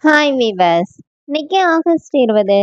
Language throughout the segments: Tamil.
Hi viewers. இன்னைக்கு ஆகஸ்ட் 20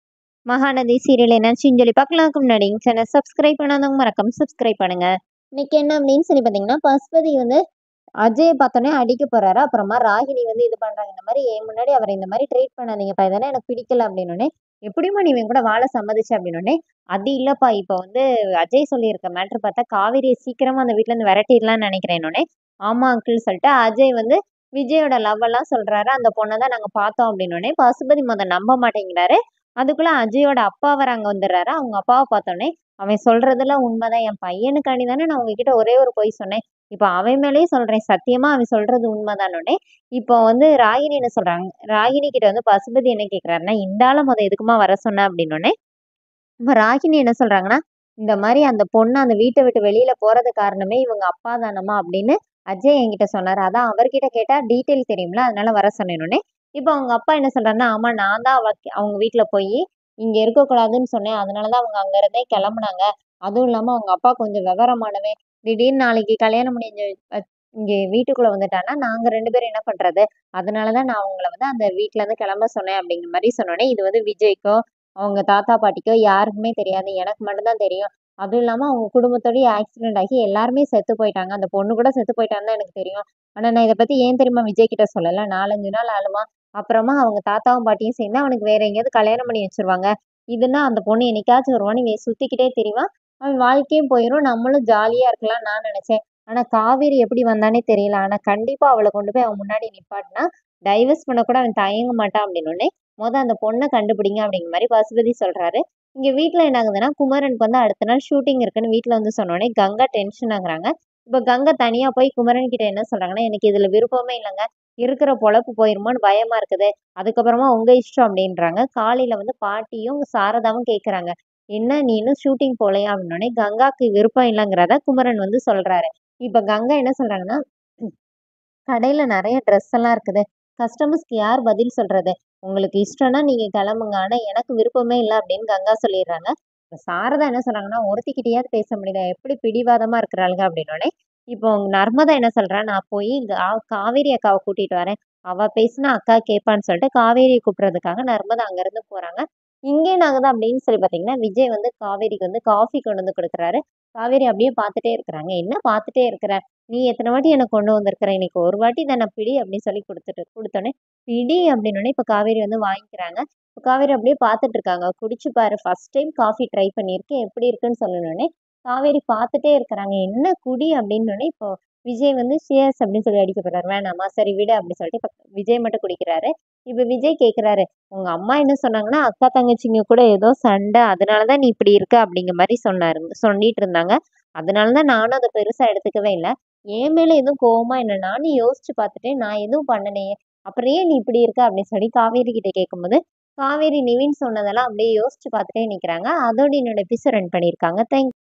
மகாநதி சீரியல் என்னாச்சுன்னு சொல்லி பார்க்கலாம்க்கு முன்னாடி சேனல் சப்ஸ்கிரைப் பண்ணாதவங்க மறக்காம சப்ஸ்கிரைப் பண்ணுங்க. இன்னைக்கு என்ன அப்படின்னு சொல்லி பார்த்தீங்கன்னா, பசுபதி வந்து அஜயை பார்த்தோன்னே அடிக்க போறாரு. அப்புறமா ராகினி வந்து இது பண்றாங்க, இந்த மாதிரி என் முன்னாடி அவரை இந்த மாதிரி ட்ரீட் பண்ணாதீங்கப்பா, இதெல்லாம் எனக்கு பிடிக்கல அப்படின்னோடனே, எப்படிமா நீ இவன் கூட வாழ சம்மதிச்சு அப்படின்னோடனே, அது இல்லப்பா, இப்போ வந்து அஜய் சொல்லியிருக்க மேட்ரு பார்த்தா காவேரியை சீக்கிரமா அந்த வீட்டுல இருந்து விரட்டிடலாம்னு நினைக்கிறேன்னொடனே, ஆமா அங்கிள் சொல்லிட்டு அஜய் வந்து விஜயோட லவ் எல்லாம் சொல்றாரு. அந்த பொண்ணை தான் நாங்க பார்த்தோம் அப்படின்னோடனே பசுபதி நம்ப மாட்டேங்கிறாரு. அதுக்குள்ள அஜயோட அப்பா வர அங்க வந்துடுறாரு. அவங்க அப்பாவை பார்த்தோன்னே, அவன் சொல்றதெல்லாம் உண்மைதான், என் பையனுக்காண்டி தானே நான் உங்ககிட்ட ஒரே ஒரு பொய் சொன்னேன், இப்போ அவன் மேலேயே சொல்றேன், சத்தியமா அவன் சொல்றது உண்மைதானோடனே, இப்போ வந்து ராகினி என்ன சொல்றாங்க, ராகினி கிட்ட வந்து பசுபதி என்ன கேட்கிறாருன்னா, இந்த ஆளை எதுக்குமா வர சொன்ன அப்படின்னோடனே, இப்ப ராகினி என்ன சொல்றாங்கன்னா, இந்த மாதிரி அந்த பொண்ணு அந்த வீட்டை விட்டு வெளியில போறது காரணமே இவங்க அப்பா தானம்மா அப்படின்னு அஜய் என்கிட்ட சொன்னாரு. அதான் அவர்கிட்ட கேட்டா டீட்டெயில் தெரியும்ல, அதனால வர சொன்னேன்னொடனே, இப்போ அவங்க அப்பா என்ன சொல்றாருன்னா, ஆமா நான் தான் அவங்க வீட்டுல போய் இங்க இருக்கக்கூடாதுன்னு சொன்னேன், அதனாலதான் அவங்க அங்க இருந்தே கிளம்புனாங்க. அதுவும் இல்லாம அவங்க அப்பா கொஞ்சம் விவரமானவன், திடீர்னு நாளைக்கு கல்யாணம் முடிஞ்ச இங்க வீட்டுக்குள்ள வந்துட்டான்னா நாங்க 2 பேரும் என்ன பண்றது, அதனாலதான் நான் அவங்கள வந்து அந்த வீட்டுல இருந்து கிளம்ப சொன்னேன் அப்படிங்கிற மாதிரி சொன்னோடனே, இது வந்து விஜய்க்கோ அவங்க தாத்தா பாட்டிக்கோ யாருக்குமே தெரியாது, எனக்கு மட்டும்தான் தெரியும். அதுவும் இல்லாம அவங்க குடும்பத்தோடய ஆக்சிடென்ட் ஆகி எல்லாருமே செத்து போயிட்டாங்க, அந்த பொண்ணு கூட செத்து போயிட்டான்னு தான் எனக்கு தெரியும். ஆனா நான் இதை பத்தி ஏன் தெரியுமா விஜய் கிட்ட சொல்லல, 4-5 நாள் ஆளுமா, அப்புறமா அவங்க தாத்தாவும் பாட்டியும் சேர்ந்து அவனுக்கு வேற எங்கேயாவது கல்யாணம் பண்ணி வச்சிருவாங்க. இதுன்னா அந்த பொண்ணு என்னைக்காச்சும் வருவான்னு இவன் சுத்திக்கிட்டே திரிவான், அவன் வாழ்க்கையும் போயிடும், நம்மளும் ஜாலியா இருக்கலாம் நான் நினைச்சேன். ஆனா காவேரி எப்படி வந்தானே தெரியல, ஆனா கண்டிப்பா அவளை கொண்டு போய் அவன் முன்னாடி நிப்பாட்டினா டைவர்ஸ் பண்ண கூட அவன் தயங்க மாட்டான் அப்படின்னு அந்த பொண்ணை கண்டுபிடிங்க அப்படிங்கிற மாதிரி பசுபதி சொல்றாரு. இங்க வீட்டுல என்ன ஆகுதுன்னா, குமரனுக்கு வந்து அடுத்த நாள் ஷூட்டிங் இருக்குன்னு வீட்டுல வந்து சொன்னோடனே கங்கா டென்ஷன் ஆகுறாங்க. இப்ப கங்கா தனியா போய் குமரன் கிட்ட என்ன சொல்றாங்கன்னா, எனக்கு இதுல விருப்பமே இல்லைங்க, இருக்கிற பொழப்பு போயிருமோன்னு பயமா இருக்குது, அதுக்கப்புறமா உங்க இஷ்டம் அப்படின்றாங்க. காலையில வந்து பாட்டியும் சாரதாவும் கேக்குறாங்க, என்ன நீ இன்னும் ஷூட்டிங் போலையா அப்படின்னோடனே, கங்காக்கு விருப்பம் இல்லைங்கிறத குமரன் வந்து சொல்றாரு. இப்ப கங்கா என்ன சொல்றாங்கன்னா, கடையில நிறைய ட்ரெஸ் எல்லாம் இருக்குது, கஸ்டமர்ஸ்க்கு யார் பதில் சொல்றது, உங்களுக்கு இஷ்டம்னா நீங்க கிளம்புங்க, ஆனா எனக்கு விருப்பமே இல்லை அப்படின்னு கங்கா சொல்லிடுறாங்க. இப்ப சாரதா என்ன சொல்றாங்கன்னா, ஒருத்திக்கிட்டயாவது பேச முடியல, எப்படி பிடிவாதமா இருக்கிறாளுங்க அப்படின்னோடனே, இப்போ நர்மதா என்ன சொல்றா, நான் போய் காவேரி அக்காவை கூட்டிட்டு வரேன், அவ பேசினா அக்கா கேட்பான்னு சொல்லிட்டு காவேரியை கூப்பிடுறதுக்காக நர்மதா அங்க இருந்து போறாங்க. இங்கே நாங்கதான் அப்படின்னு சொல்லி பாத்தீங்கன்னா, விஜய் வந்து காவேரிக்கு வந்து காஃபி கொண்டு வந்து கொடுக்குறாரு. காவேரி அப்படியே பார்த்துட்டே இருக்கிறாங்க. என்ன பார்த்துட்டே இருக்கிற, நீ எத்தனை வாட்டி எனக்கு கொண்டு வந்திருக்கிற, இன்னைக்கு ஒரு வாட்டி தானே, பிடி அப்படின்னு சொல்லி கொடுத்தோன்னே, பிடி அப்படின்னோடனே இப்ப காவேரி வந்து வாங்கிக்கிறாங்க. இப்ப காவேரி அப்படியே பார்த்துட்டு இருக்காங்க. குடிச்சு பாரு, ஃபர்ஸ்ட் டைம் காஃபி ட்ரை பண்ணியிருக்கேன், எப்படி இருக்குன்னு சொல்லணுன்னே காவேரி பார்த்துட்டே இருக்கிறாங்க. என்ன குடி அப்படின்னோடனே இப்போ விஜய் வந்து சியர்ஸ் அப்படின்னு சொல்லி அடிக்க போறாரு. வேணாமா, சரி விடு அப்படின்னு சொல்லிட்டு இப்ப விஜய் மட்டும் குடிக்கிறாரு. இப்ப விஜய் கேக்குறாரு, உங்க அம்மா என்ன சொன்னாங்கன்னா, அக்கா தங்கச்சிங்க கூட ஏதோ சண்டை, அதனாலதான் நீ இப்படி இருக்க அப்படிங்கிற மாதிரி சொல்லிட்டு இருந்தாங்க. அதனாலதான் நானும் அதை பெருசா எடுத்துக்கவே இல்லை. என் மேல எதுவும் கோவமா என்ன, நானும் யோசிச்சு பார்த்துட்டேன், நான் எதுவும் பண்ணலையே, அப்புறம் ஏன் நீ இப்படி இருக்க அப்படின்னு சொல்லி காவேரி கிட்ட கேட்கும்போது, காவேரி நிவின் சொன்னதெல்லாம் அப்படியே யோசிச்சு பார்த்துட்டே நிக்கிறாங்க. அதோட என்னோட எபிசோட் ரன் பண்ணியிருக்காங்க. தேங்க்யூ.